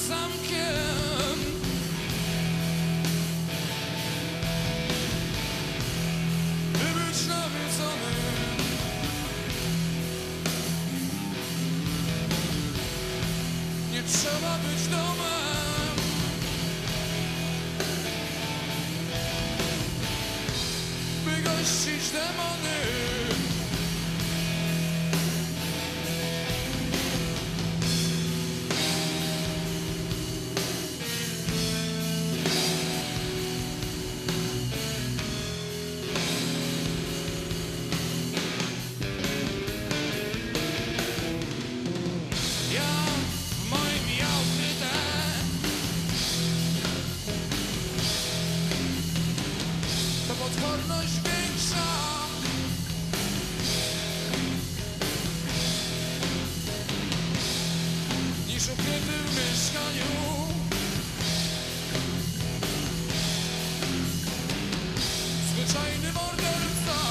zamkiem. By być nawiedzonym, nie trzeba być domem. By gościć demony. Potworność większa niż ukryty w mieszkaniu. Zwyczajny morderca.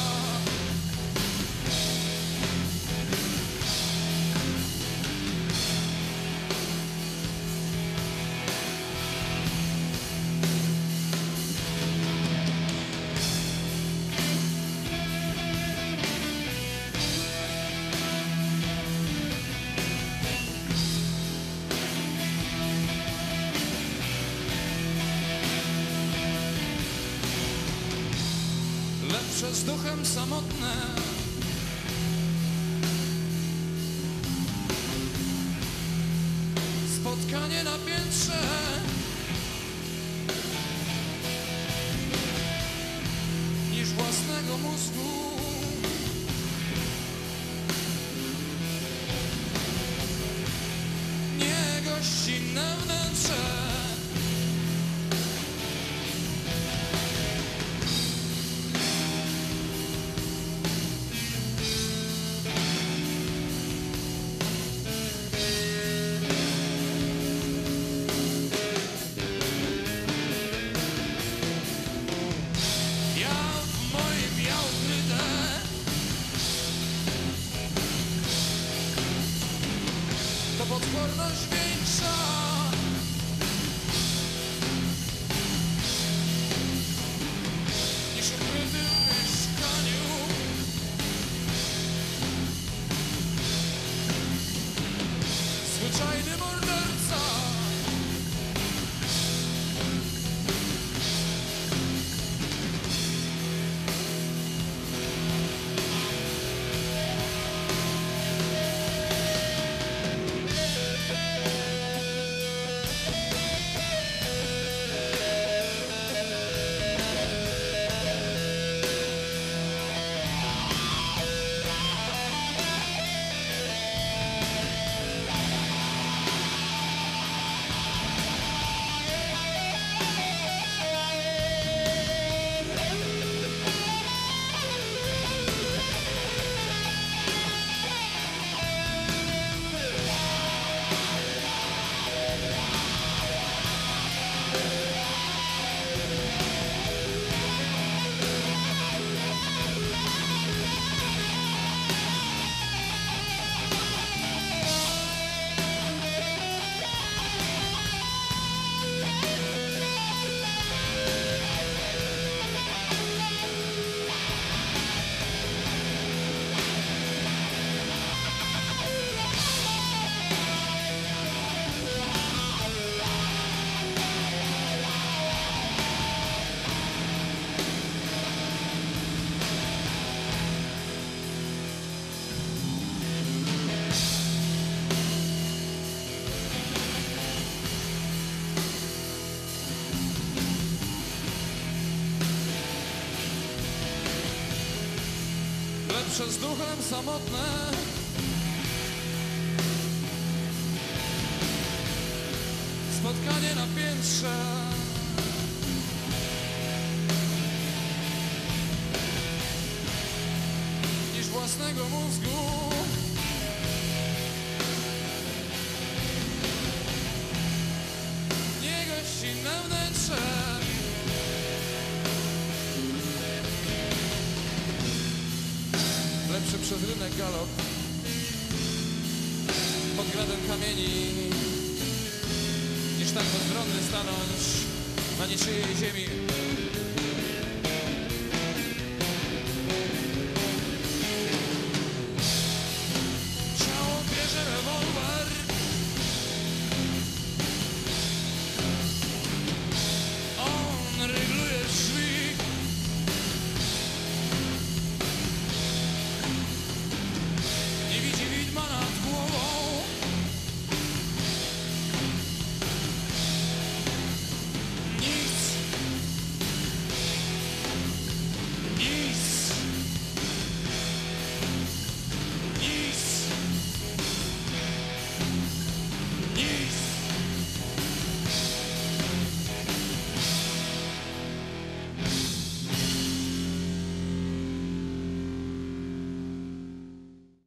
Lepsze z duchem samotne, spotkanie na piętrze, niż własnego mózgu. Nie gościnne wnętrze. To potworność większa niż ukryty w mieszkaniu. Zwyczajny morderca. Lepsze z duchem samotne, spotkanie na piętrze, niż własnego mózgu. Nie gościnne wnętrze. Lepszy przez rynek galop pod gradem kamieni tak bezbronny stanąć na niczyjej ziemi.